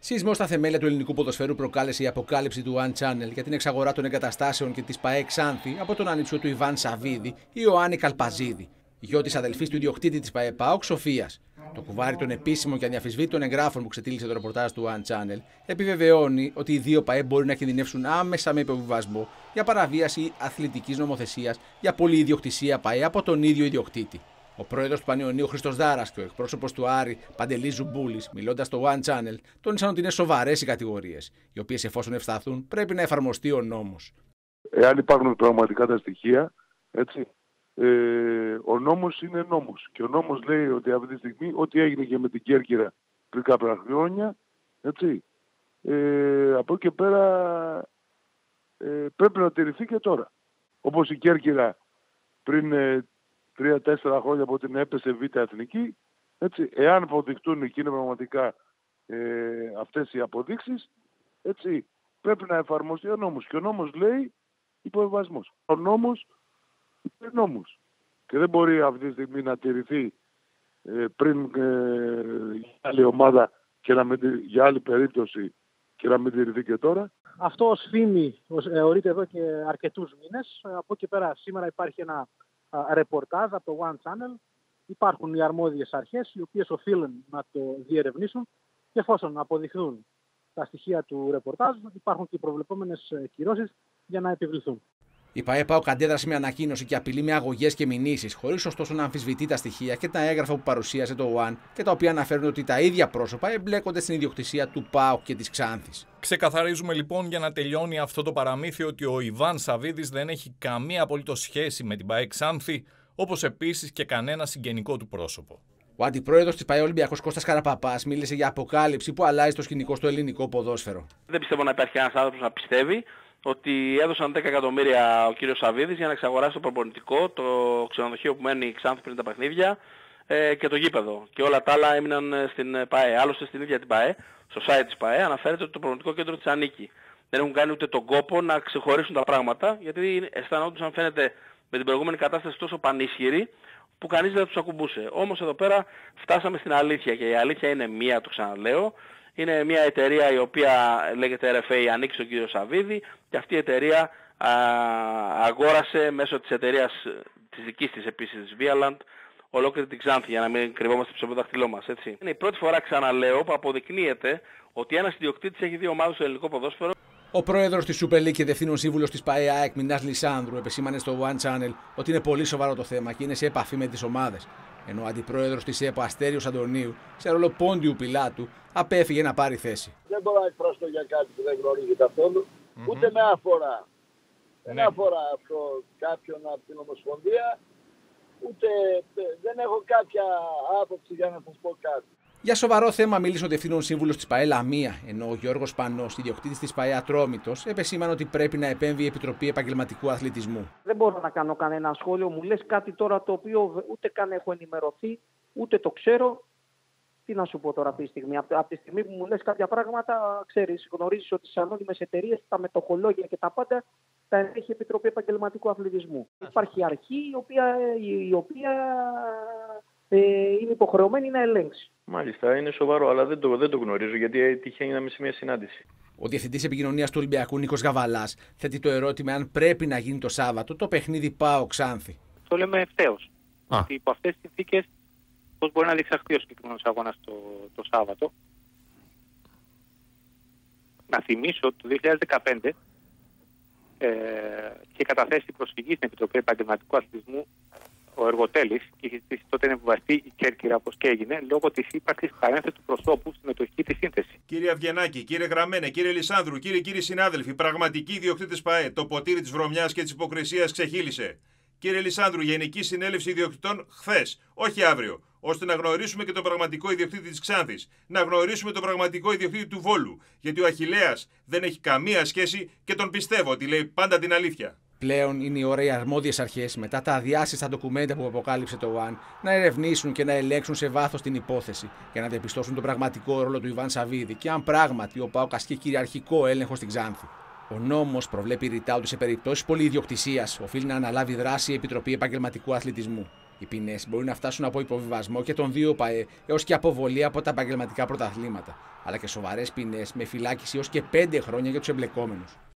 Σεισμό στα θεμέλια του ελληνικού ποδοσφαίρου προκάλεσε η αποκάλυψη του One Channel για την εξαγορά των εγκαταστάσεων και της ΠΑΕ Ξάνθη από τον ανιψιό του Ιβάν Σαββίδη, Ιωάννη Καλπαζίδη, γιο της αδελφής του ιδιοκτήτη της ΠΑΕ ΠΑΟΚ Σοφίας. Το κουβάρι των επίσημων και αδιαφυσβήτητων εγγράφων που ξετύλιξε το ρεπορτάζ του One Channel επιβεβαιώνει ότι οι δύο ΠΑΕ μπορεί να κινδυνεύσουν άμεσα με υποβιβασμό για παραβίαση αθλητικής νομοθεσίας για πολυιδιοκτησία ΠΑΕ από τον ίδιο ιδιοκτήτη. Ο πρόεδρος του Πανιωνίου Χρήστος Δάρας και ο εκπρόσωπος του Άρη Παντελής Ζουμπούλης, μιλώντας στο One Channel, τόνισαν ότι είναι σοβαρές οι κατηγορίες, οι οποίες εφόσον ευσταθούν πρέπει να εφαρμοστεί ο νόμος. Εάν υπάρχουν πραγματικά τα στοιχεία, έτσι, ο νόμος είναι νόμος. Και ο νόμος λέει ότι αυτή τη στιγμή ό,τι έγινε και με την Κέρκυρα πριν κάποια χρόνια, έτσι, από εκεί και πέρα πρέπει να τηρηθεί και τώρα. Όπως η Κέρκυρα πριν 3-4 χρόνια από την έπεσε Β' Εθνική, έτσι, εάν αποδειχτούν και είναι πραγματικά αυτές οι αποδείξεις, έτσι, πρέπει να εφαρμοστεί ο νόμος. Και ο νόμος λέει υποβιβασμός. Ο νόμος είναι νόμος. Και δεν μπορεί αυτή τη στιγμή να τηρηθεί πριν για άλλη ομάδα και για άλλη περίπτωση και να μην τηρηθεί και τώρα. Αυτό ως φήμη ορείται εδώ και αρκετούς μήνες. Από εκεί πέρα σήμερα υπάρχει ένα ρεπορτάζ από το One Channel. Υπάρχουν οι αρμόδιες αρχές οι οποίες οφείλουν να το διερευνήσουν και εφόσον αποδειχθούν τα στοιχεία του ρεπορτάζ υπάρχουν και οι προβλεπόμενες κυρώσεις για να επιβληθούν. Η ΠΑΕ ΠΑΟΚ αντέδρασε με ανακοίνωση και απειλή με αγωγές και μηνύσεις, χωρίς ωστόσο να αμφισβητεί τα στοιχεία και τα έγγραφα που παρουσίασε το One και τα οποία αναφέρουν ότι τα ίδια πρόσωπα εμπλέκονται στην ιδιοκτησία του ΠΑΟΚ και της Ξάνθης. Ξεκαθαρίζουμε λοιπόν για να τελειώνει αυτό το παραμύθι ότι ο Ιβάν Σαββίδης δεν έχει καμία απολύτως σχέση με την ΠΑΕ Ξάνθη, όπως επίσης και κανένα συγγενικό του πρόσωπο. Ο αντιπρόεδρος της ΠΑΕ Ολυμπιακός Κώστας Καραπαπάς μίλησε για αποκάλυψη που αλλάζει το σκηνικό στο ελληνικό ποδόσφαιρο. Δεν πιστεύω να υπάρχει ένας άνθρωπος να πιστεύει ότι έδωσαν 10 εκατομμύρια ο κύριος Σαββίδης για να εξαγοράσει το προπονητικό, το ξενοδοχείο που μένει η Ξάνθη πριν τα παιχνίδια και το γήπεδο. Και όλα τα άλλα έμειναν στην ΠΑΕ. Άλλωστε στην ίδια την ΠΑΕ, στο site της ΠΑΕ, αναφέρεται ότι το προπονητικό κέντρο της ανήκει. Δεν έχουν κάνει ούτε τον κόπο να ξεχωρίσουν τα πράγματα, γιατί αισθανόντουσαν φαίνεται με την προηγούμενη κατάσταση τόσο πανίσχυρη που κανείς δεν τους ακουμπούσε. Όμως εδώ πέρα φτάσαμε στην αλήθεια και η αλήθεια είναι μία, το ξαναλέω. Είναι μια εταιρεία η οποία λέγεται RFA, ανήκει στον κύριο Σαββίδη και αυτή η εταιρεία αγόρασε μέσω της εταιρείας της δικής της επίσης της Vialand ολόκληρη την Ξάνθη, για να μην κρυβόμαστε πίσω από το δάχτυλό μας, έτσι. Είναι η πρώτη φορά, ξαναλέω, που αποδεικνύεται ότι ένας ιδιοκτήτης έχει δύο ομάδες στο ελληνικό ποδόσφαιρο. Ο πρόεδρος της Super League και διευθύνων σύμβουλος της ΠΑΕ ΑΕΚ Μινάς Λισάνδρου επεσήμανε στο One Channel ότι είναι πολύ σοβαρό το θέμα και είναι σε επαφή με τις ομάδες. Ενώ ο αντιπρόεδρος της ΕΠΟ Αστέριος Αντωνίου, σε ρόλο Πόντιου Πιλάτου, απέφυγε να πάρει θέση. Δεν μπορώ να εκφραστώ για κάτι που δεν γνωρίζει καθόλου, ούτε με αφορά. Δεν αφορά αυτό κάποιον από την Ομοσπονδία, ούτε δεν έχω κάποια άποψη για να σας πω κάτι. Για σοβαρό θέμα μίλησε ο διευθύνων σύμβουλος της ΠΑΕ Λαμία, ενώ ο Γιώργος Πανός, ιδιοκτήτης της ΠΑΕ Ατρόμητος, επεσήμανε ότι πρέπει να επέμβει η Επιτροπή Επαγγελματικού Αθλητισμού. Δεν μπορώ να κάνω κανένα σχόλιο. Μου λες κάτι τώρα το οποίο ούτε καν έχω ενημερωθεί, ούτε το ξέρω. Τι να σου πω τώρα αυτή τη στιγμή. Από τη στιγμή που μου λες κάποια πράγματα, ξέρεις, γνωρίζεις ότι στις ανώνυμες εταιρείες, τα μετοχολόγια και τα πάντα τα έχει η Επιτροπή Επαγγελματικού Αθλητισμού. Υπάρχει αρχή η οποία είναι υποχρεωμένη να ελέγξει. Μάλιστα, είναι σοβαρό, αλλά δεν το γνωρίζω γιατί τυχαίνει να είμαι σε μια συνάντηση. Ο Διευθυντής Επικοινωνίας του Ολυμπιακού, Νίκος Γαβαλάς, θέτει το ερώτημα αν πρέπει να γίνει το Σάββατο το παιχνίδι ΠΑΟΚ Ξάνθη. Το λέμε ευθέως. Ότι υπό αυτές τις συνθήκες πώς μπορεί να διεξαχθεί ο συγκεκριμένος αγώνας το Σάββατο. Να θυμίσω ότι το 2015 είχε καταθέσει προσφυγή στην Επιτροπή Επαγγελματικού Αθλητισμού ο εργοτέλης και είχε ζητήσει τότε να εμβιβαστεί η Κέρκυρα όπως και έγινε λόγω της ύπαρξης παρένθετου προσώπου στη μετοχική της σύνθεση. Κύριε Αυγενάκη, κύριε Γραμμένε, κύριε Λισάνδρου, κύριοι συνάδελφοι, πραγματικοί ιδιοκτήτες ΠΑΕ, το ποτήρι της βρωμιάς και της υποκρισίας ξεχύλισε. Κύριε Λισάνδρου, Γενική Συνέλευση Ιδιοκτητών χθες, όχι αύριο, ώστε να γνωρίσουμε και τον πραγματικό ιδιοκτήτη της Ξάνθης, να γνωρίσουμε τον πραγματικό ιδιοκτήτη του Βόλου, γιατί ο Αχιλλέας δεν έχει καμία σχέση και τον πιστεύω ότι λέει πάντα την αλήθεια. Πλέον είναι η ώρα οι αρμόδιες αρχές, μετά τα αδιάσυστα ντοκουμέντα που αποκάλυψε το One, να ερευνήσουν και να ελέγξουν σε βάθος την υπόθεση για να διαπιστώσουν τον πραγματικό ρόλο του Ιβάν Σαββίδη και αν πράγματι ο ΠΑΟΚ ασκεί κυριαρχικό έλεγχο στην Ξάνθη. Ο νόμος προβλέπει ρητά ότι σε περιπτώσεις πολυιδιοκτησίας οφείλει να αναλάβει δράση η Επιτροπή Επαγγελματικού Αθλητισμού. Οι ποινές μπορεί να φτάσουν από υποβιβασμό και των δύο ΠΑΕ έως και αποβολή από τα επαγγελματικά πρωταθλήματα, αλλά και σοβαρές ποινές με φυλάκιση έως και 5 χρόνια για τους εμπλεκόμενους.